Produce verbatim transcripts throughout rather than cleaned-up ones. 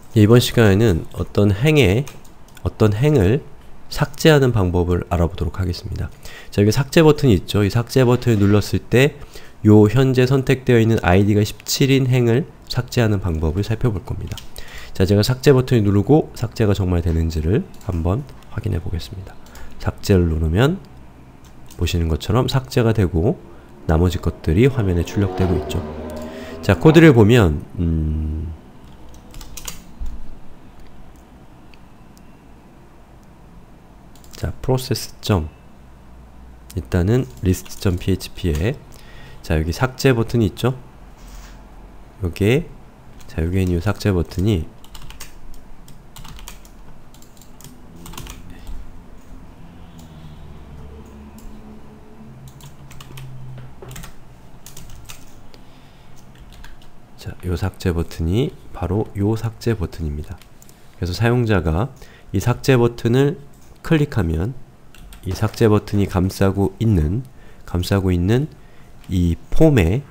이번 시간에는 어떤 행에 어떤 행을 삭제하는 방법을 알아보도록 하겠습니다. 자, 여기 삭제 버튼이 있죠. 이 삭제 버튼을 눌렀을 때 요 현재 선택되어 있는 아이디가 십칠인 행을 삭제하는 방법을 살펴볼 겁니다. 자, 제가 삭제 버튼을 누르고 삭제가 정말 되는지를 한번 확인해 보겠습니다. 삭제를 누르면 보시는 것처럼 삭제가 되고 나머지 것들이 화면에 출력되고 있죠. 자, 코드를 보면 음... 자, process. 일단은 list.php에 자, 여기 삭제 버튼이 있죠? 요게 자, 여기에 있는 이 삭제 버튼이 자, 요 삭제 버튼이 바로 요 삭제 버튼입니다. 그래서 사용자가 이 삭제 버튼을 클릭하면 이 삭제 버튼이 감싸고 있는 감싸고 있는 이 폼에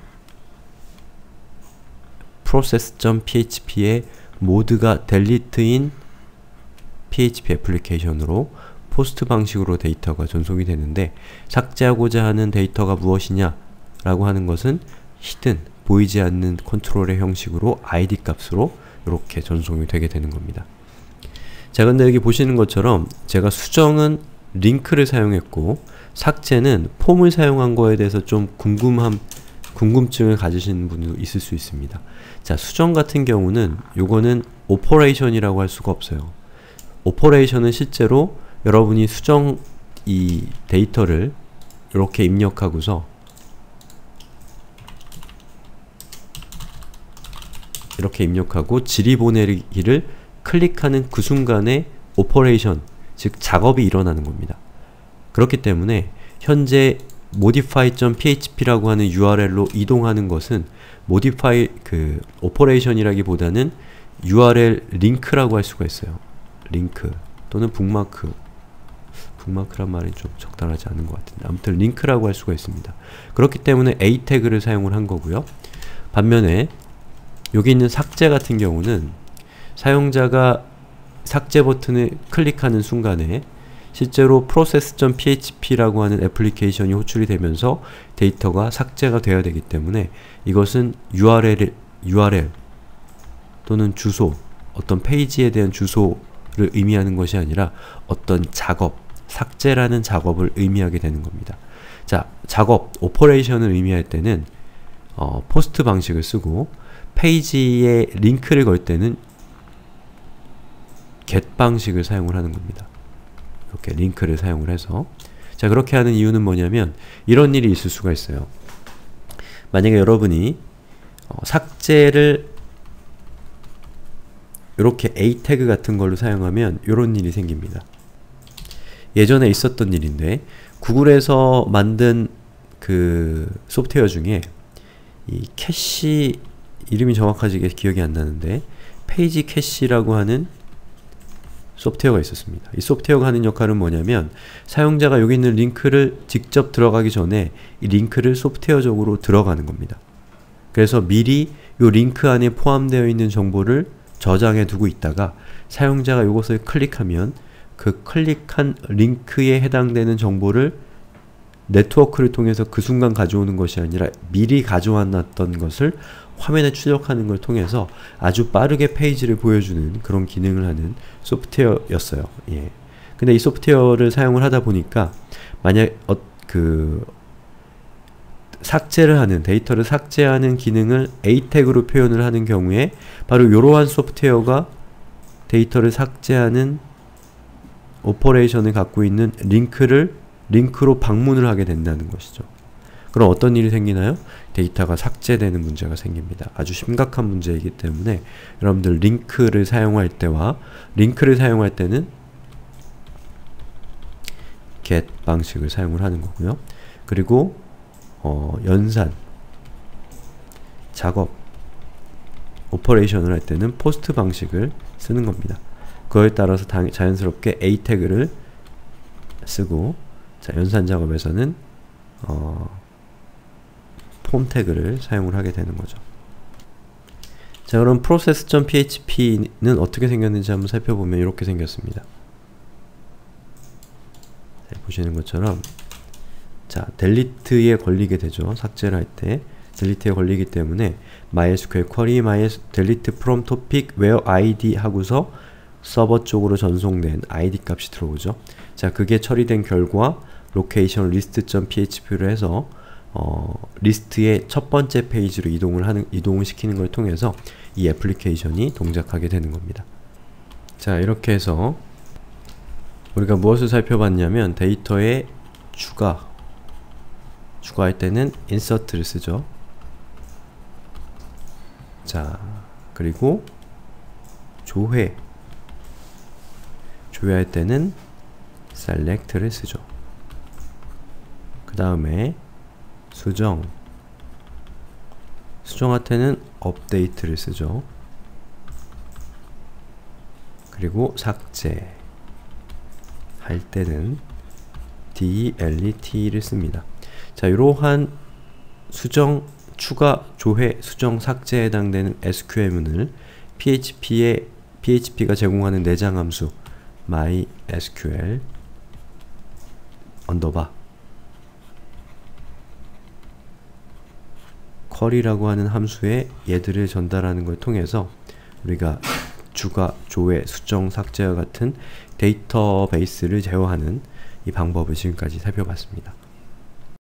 process.php의 모드가 delete인 피에이치피 애플리케이션으로 포스트 방식으로 데이터가 전송이 되는데, 삭제하고자 하는 데이터가 무엇이냐 라고 하는 것은 hidden, 보이지 않는 컨트롤의 형식으로 아이디 값으로 이렇게 전송이 되게 되는 겁니다. 자, 근데 여기 보시는 것처럼 제가 수정은 링크를 사용했고 삭제는 폼을 사용한 거에 대해서 좀 궁금함, 궁금증을 가지시는 분도 있을 수 있습니다. 자, 수정 같은 경우는 요거는 오퍼레이션이라고 할 수가 없어요. 오퍼레이션은 실제로 여러분이 수정 이 데이터를 이렇게 입력하고서 이렇게 입력하고 지리보내기를 클릭하는 그 순간에 오퍼레이션, 즉 작업이 일어나는 겁니다. 그렇기 때문에 현재 modify.php라고 하는 유알엘로 이동하는 것은 modify 그 오퍼레이션이라기보다는 유알엘 링크라고 할 수가 있어요. 링크 또는 북마크. 북마크란 말이 좀 적당하지 않은 것 같은데 아무튼 링크라고 할 수가 있습니다. 그렇기 때문에 A 태그를 사용을 한 거고요. 반면에 여기 있는 삭제 같은 경우는 사용자가 삭제 버튼을 클릭하는 순간에 실제로 process.php라고 하는 애플리케이션이 호출이 되면서 데이터가 삭제가 되어야 되기 때문에 이것은 유알엘, 유알엘 또는 주소, 어떤 페이지에 대한 주소를 의미하는 것이 아니라 어떤 작업, 삭제라는 작업을 의미하게 되는 겁니다. 자, 작업, 오퍼레이션을 의미할 때는 어, 포스트 방식을 쓰고 페이지에 링크를 걸 때는 get 방식을 사용을 하는 겁니다. 이렇게 링크를 사용을 해서 자, 그렇게 하는 이유는 뭐냐면 이런 일이 있을 수가 있어요. 만약에 여러분이 어, 삭제를 이렇게 A 태그 같은 걸로 사용하면 이런 일이 생깁니다. 예전에 있었던 일인데 구글에서 만든 그 소프트웨어 중에 이 캐시 이름이 정확하게 기억이 안 나는데 페이지 캐시라고 하는 소프트웨어가 있었습니다. 이 소프트웨어가 하는 역할은 뭐냐면 사용자가 여기 있는 링크를 직접 들어가기 전에 이 링크를 소프트웨어적으로 들어가는 겁니다. 그래서 미리 이 링크 안에 포함되어 있는 정보를 저장해 두고 있다가 사용자가 이것을 클릭하면 그 클릭한 링크에 해당되는 정보를 네트워크를 통해서 그 순간 가져오는 것이 아니라 미리 가져왔던 것을 화면에 출력하는 걸 통해서 아주 빠르게 페이지를 보여주는 그런 기능을 하는 소프트웨어였어요. 예. 근데 이 소프트웨어를 사용을 하다 보니까 만약 어, 그 삭제를 하는, 데이터를 삭제하는 기능을 A 태그로 표현을 하는 경우에 바로 이러한 소프트웨어가 데이터를 삭제하는 오퍼레이션을 갖고 있는 링크를 링크로 방문을 하게 된다는 것이죠. 그럼 어떤 일이 생기나요? 데이터가 삭제되는 문제가 생깁니다. 아주 심각한 문제이기 때문에 여러분들 링크를 사용할 때와 링크를 사용할 때는 get 방식을 사용을 하는 거고요. 그리고 어, 연산, 작업, 오퍼레이션을 할 때는 포스트 방식을 쓰는 겁니다. 그거에 따라서 당, 자연스럽게 A 태그를 쓰고 자, 연산 작업에서는 어, 폼 태그를 사용을 하게 되는 거죠. 자, 그럼 process.php는 어떻게 생겼는지 한번 살펴보면 이렇게 생겼습니다. 자, 보시는 것처럼 자, delete에 걸리게 되죠. 삭제를 할 때 delete에 걸리기 때문에 MySQL query MySQL delete from topic where id 하고서 서버 쪽으로 전송된 아이디 값이 들어오죠. 자, 그게 처리된 결과 location list.php로 해서 어, 리스트의 첫 번째 페이지로 이동을 하는, 이동을 시키는 걸 통해서 이 애플리케이션이 동작하게 되는 겁니다. 자, 이렇게 해서 우리가 무엇을 살펴봤냐면 데이터에 추가, 추가할 때는 insert를 쓰죠. 자, 그리고 조회, 조회할 때는 select를 쓰죠. 그 다음에 수정, 수정할 때는 update를 쓰죠. 그리고 삭제 할 때는 delete를 씁니다. 자, 이러한 수정, 추가, 조회, 수정, 삭제에 해당되는 에스큐엘문을 피에이치피에 피에이치피가 제공하는 내장 함수 MySQL 언더바 query라고 하는 함수에 얘들을 전달하는 걸 통해서 우리가 추가, 조회, 수정, 삭제와 같은 데이터베이스를 제어하는 이 방법을 지금까지 살펴봤습니다.